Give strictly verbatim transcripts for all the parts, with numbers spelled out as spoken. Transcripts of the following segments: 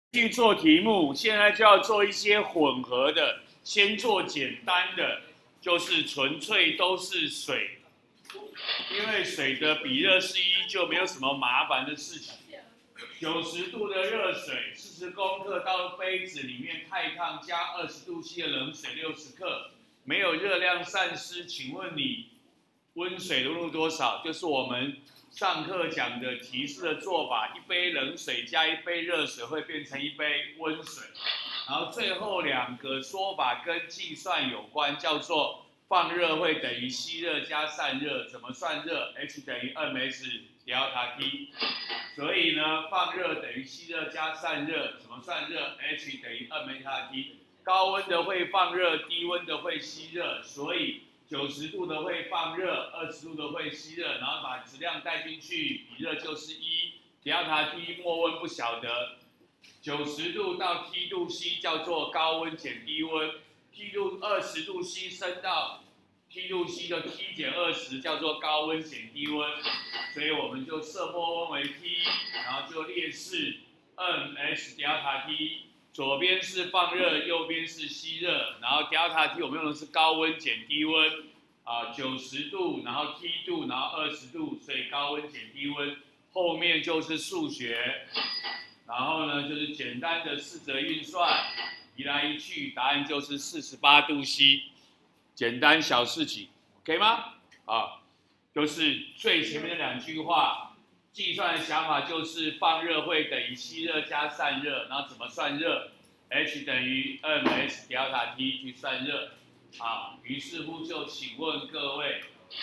继续做题目，现在就要做一些混合的，先做简单的，就是纯粹都是水，因为水的比热是一，就没有什么麻烦的事情。九十度的热水，四十公克到杯子里面，太烫加二十度 C 的冷水六十克，没有热量散失。请问你温水的温度多少？就是我们上课讲的提示的做法，一杯冷水加一杯热水会变成一杯温水。然后最后两个说法跟计算有关，叫做放热会等于吸热加散热，怎么算热 ？H 等于 二 M S 调塔 T。所以呢，放热等于吸热加散热，怎么算热 ？H 等于 二 M S T。高温的会放热，低温的会吸热，所以九十度的会放热，二十度的会吸热，然后把质量带进去，比热就是一。delta T 末温不晓得，九十度到 T 度 C 叫做高温减低温 ，T 度二十度 C 升到 T 度 C 的 T 减二十叫做高温减低温，所以我们就设末温为 T， 然后就列式 M S delta T。左边是放热，右边是吸热，然后 delta T 我们用的是高温减低温，啊九十度，然后 T 度，然后二十度，所以高温减低温。后面就是数学，然后呢就是简单的四则运算，移来移去，答案就是四十八度 C， 简单小事情 ，OK 吗？啊，就是最前面的两句话。计算的想法就是放热会等于吸热加散热，然后怎么算热 ？H 等于 M S delta T 去算热。好，于是乎就请问各位，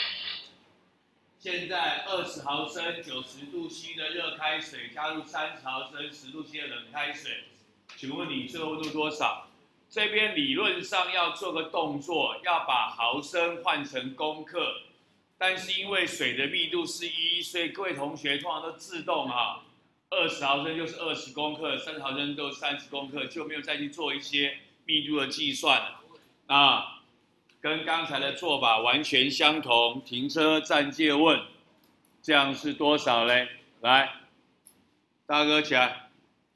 现在二十毫升九十度 C 的热开水加入三十毫升十度 C 的冷开水，请问你最后温度多少？这边理论上要做个动作，要把毫升换成公克。但是因为水的密度是一，所以各位同学通常都自动啊，二十毫升就是二十公克，三十毫升就是三十公克，就没有再去做一些密度的计算了。啊，跟刚才的做法完全相同。停车暂借问，这样是多少嘞？来，大哥起来。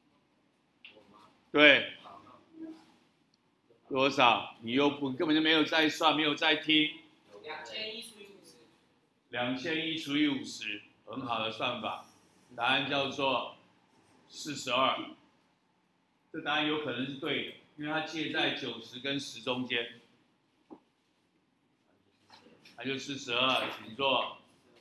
对，多少？你又不根本就没有在算，没有在听。 两千一除以五十。 两千一除以五十，很好的算法，答案叫做四十二。这答案有可能是对的，因为它介在九十跟十中间，它就四十二，请坐。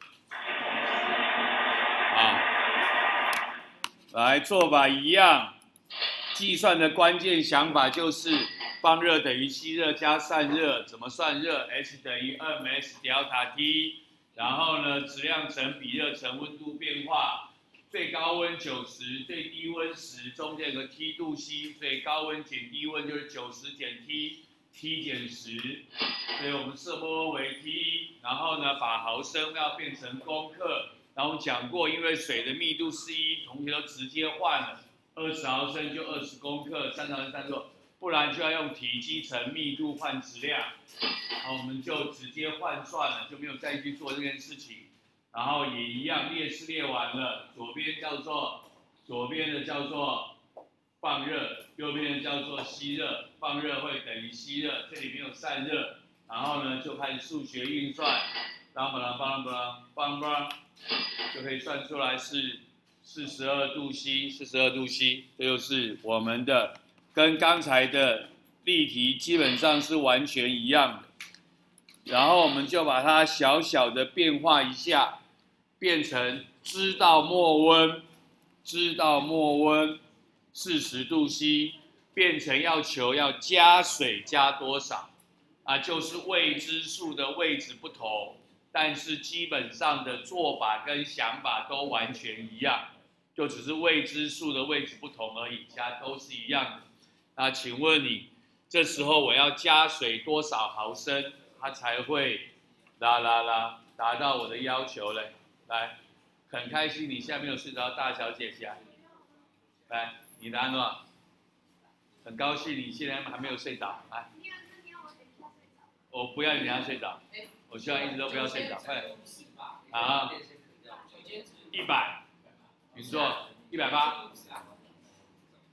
好，来做法一样，计算的关键想法就是放热等于吸热加散热，怎么算热 ？H 等于 二 M S delta T。然后呢，质量乘比热乘温度变化，最高温九十，最低温十，中间有个 T 度 C， 所以高温减低温就是九十减 T，T 减十，所以我们设末温为 T， 然后呢把毫升要变成公克，然后我们讲过，因为水的密度是一，同学都直接换了，二十毫升就二十公克，三十毫升三十公克。不然就要用体积乘密度换质量，然后我们就直接换算了，就没有再去做这件事情。然后也一样，列式列完了，左边叫做左边的叫做放热，右边的叫做吸热。放热会等于吸热，这里没有散热。然后呢，就开始数学运算，当不啷当不啷当当，就可以算出来是四十二度 C， 四十二度 C， 这就是我们的。跟刚才的例题基本上是完全一样的，然后我们就把它小小的变化一下，变成知道末温，知道末温四十度 C， 变成要求要加水加多少啊？就是未知数的位置不同，但是基本上的做法跟想法都完全一样，就只是未知数的位置不同而已，其他都是一样的。那请问你，这时候我要加水多少毫升，它才会啦啦啦达到我的要求嘞？来，很开心，你现在没有睡着，大小姐起来。来，你答案多少？很高兴你现在还没有睡着，来。我不要你等下睡着，我希望一直都不要睡着，快点。啊，一百，你说一百八。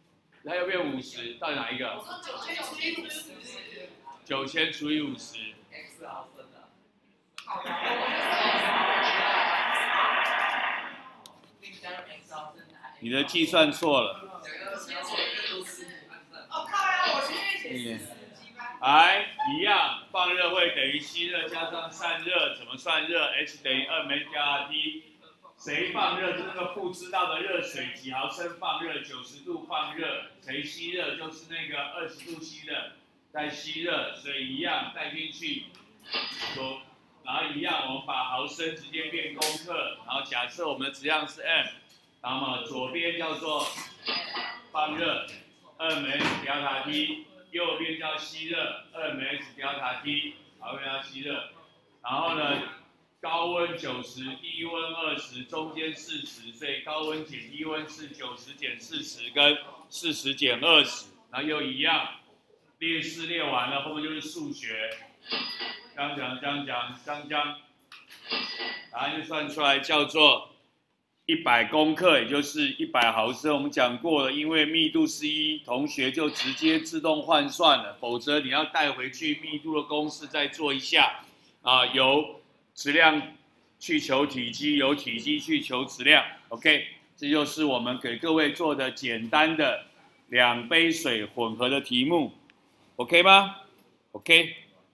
它又变五十，到底哪一个？ 我说九千除以五十。 九千除以五十。 X 毫升的。好呀。 你的计算错了。 哦靠呀！我去写。 来，一样，放热会等于吸热加上散热，怎么算热 ？H 等于二枚加 R T。谁放热？就是那个不知道的热水几毫升放热，九十度放热。谁吸热？就是那个二十度吸热，再吸热，所以一样带进去。左，然后一样，我们把毫升直接变公克，然后假设我们的质量是 M， 那么左边叫做放热，二枚 delta T。右边叫吸热，二 ms delta T， 好，要吸热。然后呢，高温九十，低温二十，中间四十，所以高温减低温是九十减四十跟四十减二十，然后又一样，列式列完了，后面就是数学。这样讲，这样讲，这样讲，答案就算出来叫做一百公克，也就是一百毫升。我们讲过了，因为密度是一，同学就直接自动换算了，否则你要带回去密度的公式再做一下啊，由质量去求体积，由体积去求质量。OK， 这就是我们给各位做的简单的两杯水混合的题目 ，OK 吗 ？OK。